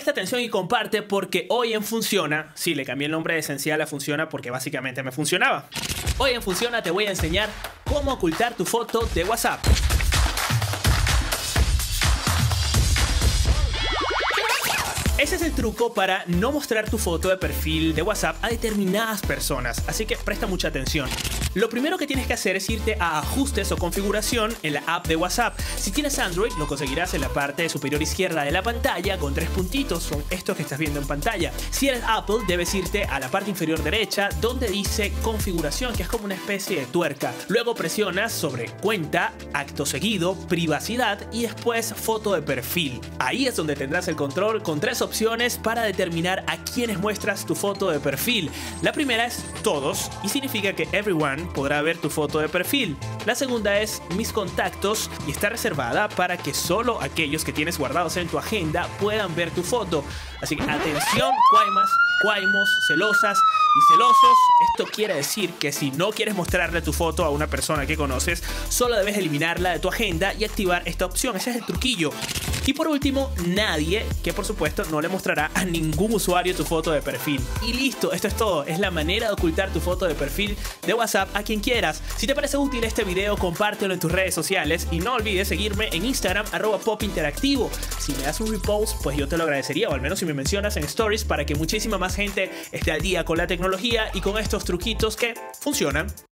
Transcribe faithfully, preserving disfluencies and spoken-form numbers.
presta atención y comparte porque hoy en Funciona, sí, le cambié el nombre de Esencial a Funciona porque básicamente me funcionaba. Hoy en Funciona te voy a enseñar cómo ocultar tu foto de WhatsApp. Ese es el truco para no mostrar tu foto de perfil de WhatsApp a determinadas personas, así que presta mucha atención. Lo primero que tienes que hacer es irte a ajustes o configuración en la app de WhatsApp. Si tienes Android, lo conseguirás en la parte superior izquierda de la pantalla con tres puntitos, son estos que estás viendo en pantalla. Si eres Apple, debes irte a la parte inferior derecha donde dice configuración, que es como una especie de tuerca. Luego presionas sobre cuenta, acto seguido, privacidad y después foto de perfil. Ahí es donde tendrás el control con tres opciones para determinar a quiénes muestras tu foto de perfil. La primera es todos y significa que everyone podrá ver tu foto de perfil. La segunda es mis contactos y está reservada para que solo aquellos que tienes guardados en tu agenda puedan ver tu foto. Así que atención, cuaimas, cuaimos, celosas y celosos. Esto quiere decir que si no quieres mostrarle tu foto a una persona que conoces, solo debes eliminarla de tu agenda y activar esta opción. Ese es el truquillo. Y por último, nadie, que por supuesto no le mostrará a ningún usuario tu foto de perfil. Y listo, esto es todo. Es la manera de ocultar tu foto de perfil de WhatsApp a quien quieras. Si te parece útil este video, compártelo en tus redes sociales y no olvides seguirme en Instagram, arroba popinteractivo. Si me das un repost, pues yo te lo agradecería, o al menos si me mencionas en Stories, para que muchísima más gente esté al día con la tecnología y con estos truquitos que funcionan.